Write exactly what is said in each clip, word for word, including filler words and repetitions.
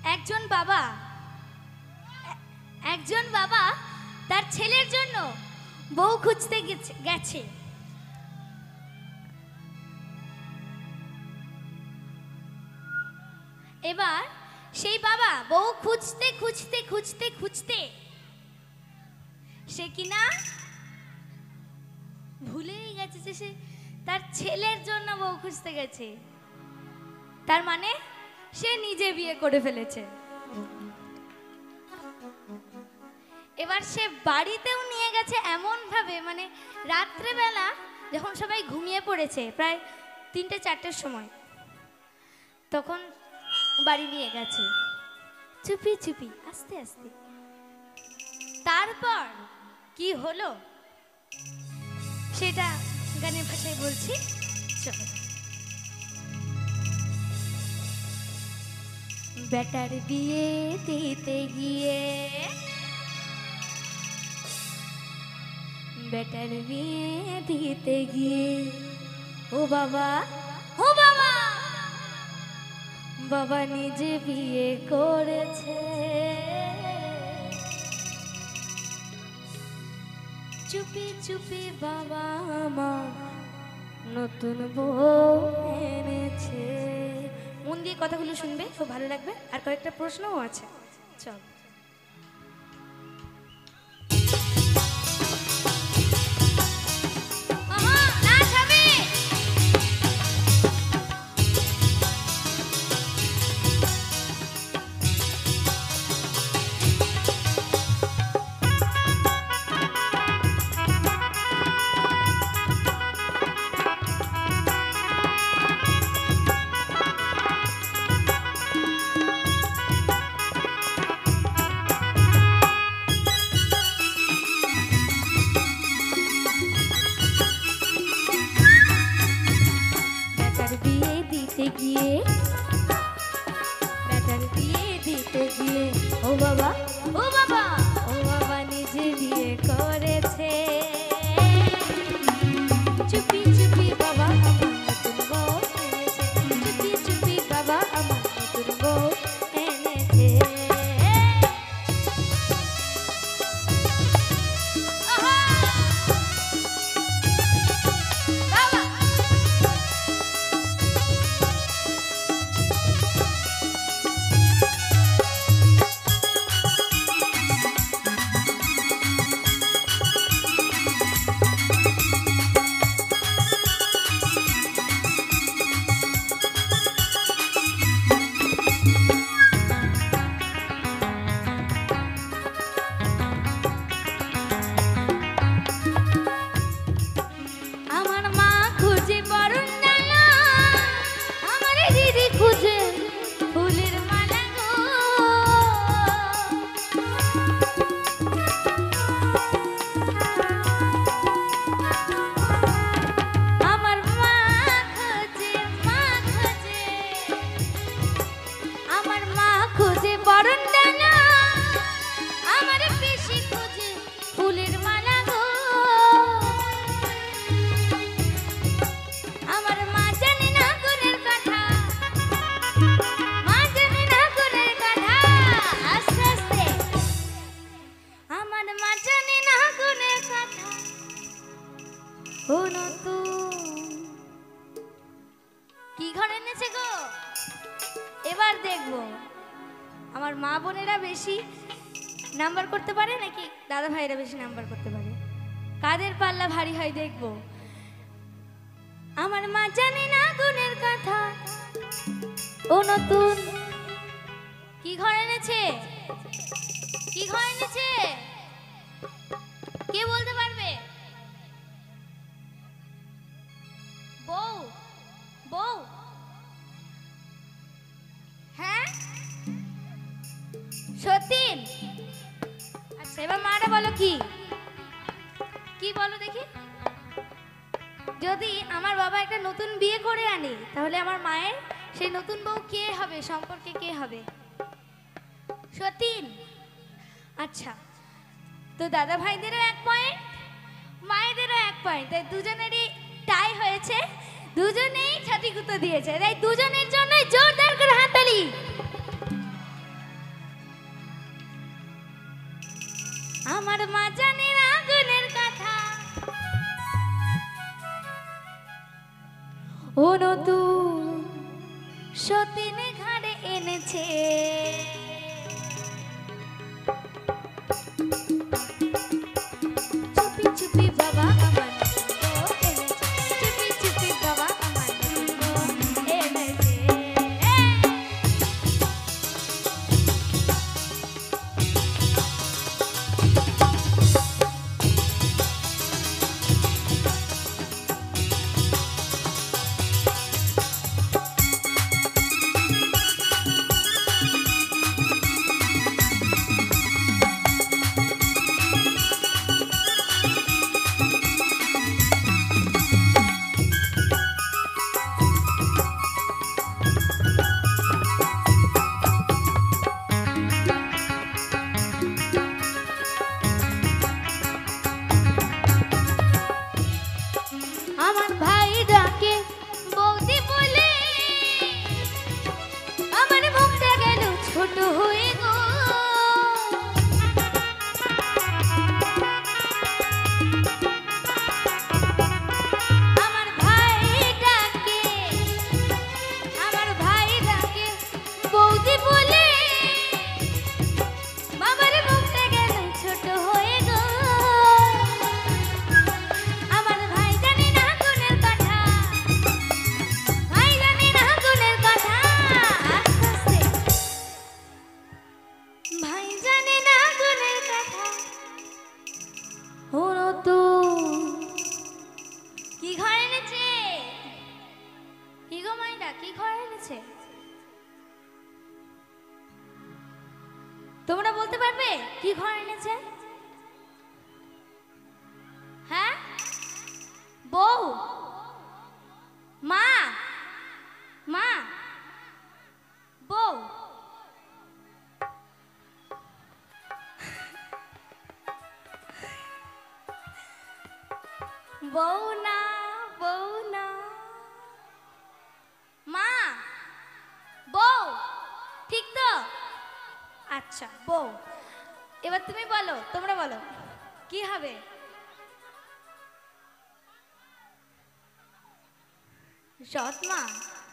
একজন বাবা একজন বাবা তার ছেলের জন্য বউ খুঁজতে গেছে। এবার সেই বাবা বউ খুঁজতে খুঁজতে খুঁজতে খুঁজতে সে কিনা ভুলেই গেছে যে সে তার ছেলের জন্য বউ খুঁজতে গেছে। তার মানে সে নিজে বিয়ে করে ফেলেছে। এবার সে বাড়িতেও নিয়ে গেছে এমন ভাবে, মানে রাত্রেবেলা যখন সবাই ঘুমিয়ে পড়েছে প্রায় তিনটে চারটের সময়, তখন বাড়ি নিয়ে গেছে চুপি চুপি আস্তে আস্তে। তারপর কি হলো সেটা গানের ভাষায় বলছি, চলো। বেটার বিয়ে দিতে গিয়ে বেটার বিয়ে দিতে গিয়ে ও বাবা ও বাবা বাবা নিজে বিয়ে করেছে। চুপি চুপি বাবা আমার নতুন বউ এনেছে। মন দিয়ে কথাগুলো শুনবে, খুব ভালো লাগবে। আর কয়েকটা প্রশ্নও আছে, চল। কি ঘর এনেছে গো? এবার দেখবো আমার মা বোনেরা বেশি নাম্বার করতে পারে নাকি দাদা ভাইরা বেশি নাম্বার করতে পারে, কাদের পাল্লা ভারী হয় দেখবো। আমার মা জানে না গুণের কথা, ও নতুন কি ঘর এনেছে? কি ঘর এনেছে কে বলতে পারবে? বউ বউ হ্যাঁ সতীন। আচ্ছা এবার মারা বলো কি কি বলো দেখি। যদি আমার বাবা একটা নতুন বিয়ে করে আনে তাহলে আমার মায়ের সেই নতুন বউ কে হবে, সম্পর্কে কে হবে? সতীন। আচ্ছা তো দাদা ভাইদেরও এক পয়েন্ট, মায়েদেরও এক পয়েন্ট, তাই দুজনেরই টাই হয়েছে, দুজনেই সঠিক উত্তর দিয়েছে, তাই দুজনের জন্য জোরদার করে হাততালি। এনেছে। চুপি চুপি বাবা আমার নতুন বউ এনেছে, চুপি চুপি বাবা আমার নতুন বউ এনেছে। আমার ভাই ডাকে বৌদি বলে, আমার মুখটা গেল ছোট হয়ে গো। আমার ভাই ডাকে, আমার ভাই ডাকে বৌদি বলে, আমার মুখটা গেল ছোট হয়ে গো। আমার ভাই জানে না গুণের কথা, ভাই জানে না গুণের কথা, আস্তে আস্তে। ভাই জানে না গুণের কথা। হলো তো কি ঘর এনেছে? কি গো মাইরা, কি ঘর এনেছে? তোমরা বলতে পারবে কি ঘর এনেছে? হ্যাঁ, বউ, মা, মা, বউ। বউ না, বউ না, মা, বউ, ঠিক তো? আচ্ছা, বউ। এবার তুমি বলো, তোমরা বলো কি হবে? সৎ মা।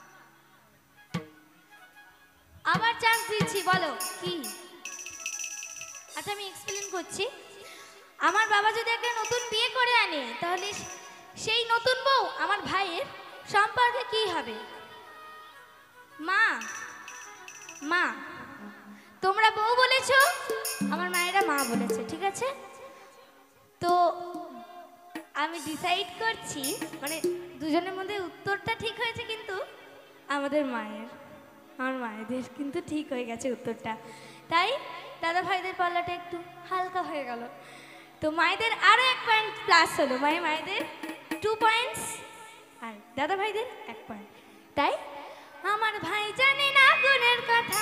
আবার চান্স দিচ্ছি, বলো কি? আচ্ছা, আমি এক্সপ্লেন করছি। আমার বাবা যদি একটা নতুন বিয়ে করে আনে, তাহলে সেই নতুন বউ আমার ভাইয়ের সম্পর্কে কি হবে? মা, মা, তোমরা বউ বলেছো, আমার মায়েরা মা বলেছে, ঠিক আছে? তো আমি ডিসাইড করছি, মানে দুজনের মধ্যে উত্তরটা ঠিক হয়েছে, কিন্তু আমাদের মায়ের, আমার মায়েদের কিন্তু ঠিক হয়ে গেছে উত্তরটা। তাই দাদা ভাইদের পাল্লাটা একটু হালকা হয়ে গেল। তো মায়েদের আরো এক পয়েন্ট প্লাস হলো, মানে মায়েদের টু পয়েন্টস আর দাদা ভাইদের এক পয়েন্ট। তাই আমার ভাই জানে না গুণের কথা,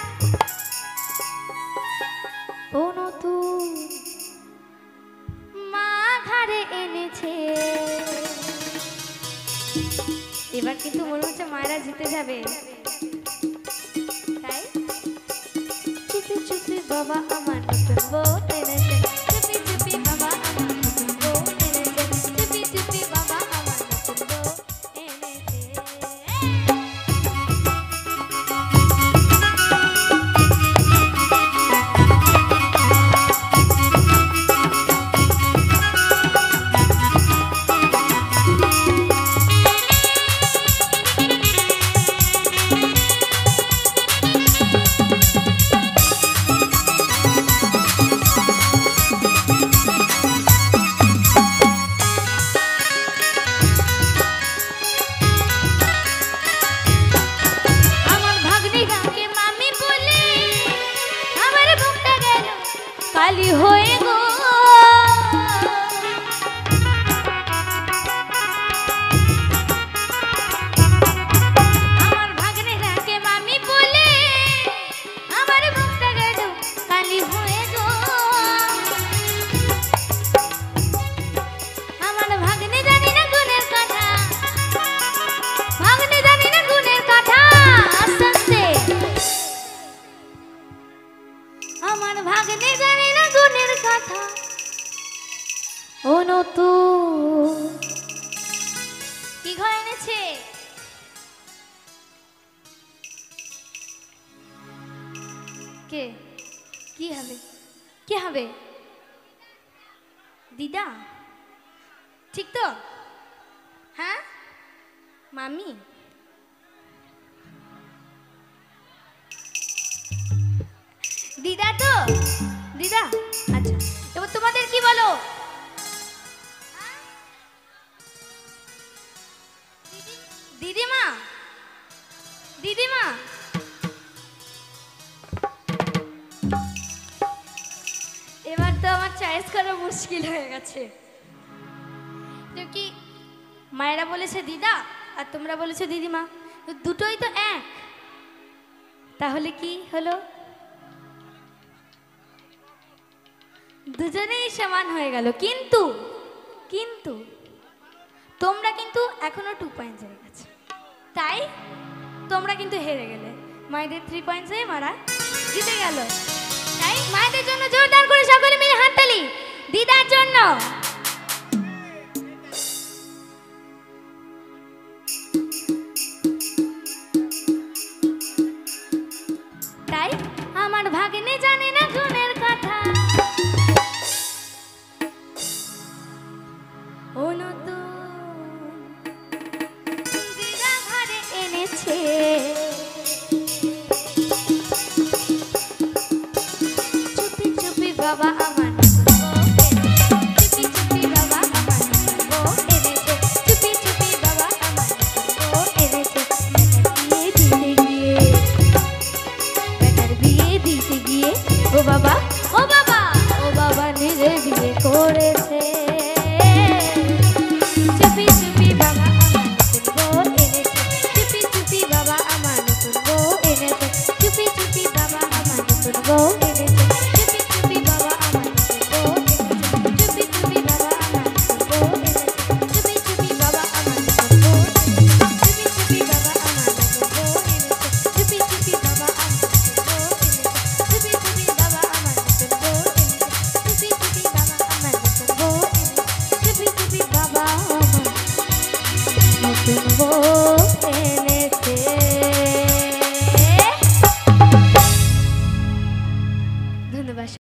ও নতুন মা ঘরে এনেছে। এবার কিন্তু মনে হচ্ছে মায়েরা জিতে যাবে। তাই চুপি চুপি বাবা আমার নতুন বউ এনেছে, চুপি চুপি বাবা আমার নতুন বউ এনেছে, চুপি চুপি বাবা আমার নতুন বউ এনেছে। কালি হয়ে গো, আমার ভাগ্নেরাকে মামি বলে আমার মুখটা গেল কালি হয়ে গো। আমার ভাগ্নে জানি না গুণের কথা, ভাগ্নে জানি না গুণের কথা, আস্তে আস্তে। আমার ভাগ্নে জানি না গুণের কথা, ও নতুন কি ঘর এনেছে? কে কি হবে কি হবে দিদা ঠিক তো হ্যাঁ মামি দিদা তো দিদা আচ্ছা এবার তোমাদের কি বলো দিদিমা দিদিমা এবার তো আমার চয়েস করা মুশকিল হয়ে গেছে কি মায়েরা বলেছে দিদা আর তোমরা বলেছো দিদিমা দুটোই তো এক তাহলে কি হলো দুজনেই সমান হয়ে গেল কিন্তু কিন্তু তোমরা কিন্তু এখনো টু পয়েন্ট হয়ে গেছে তাই তোমরা কিন্তু হেরে গেলে মায়েদের থ্রি পয়েন্টস হয়ে মারা জিতে গেল তাই মায়েদের জন্য জোরদার করে সকলে মিলে হাততালি দিদার জন্য তাই আমার ভাগ্নে জানে না গুণের কথা ও নতুন দিদা ঘরে এনেছে চুপি চুপি বাবা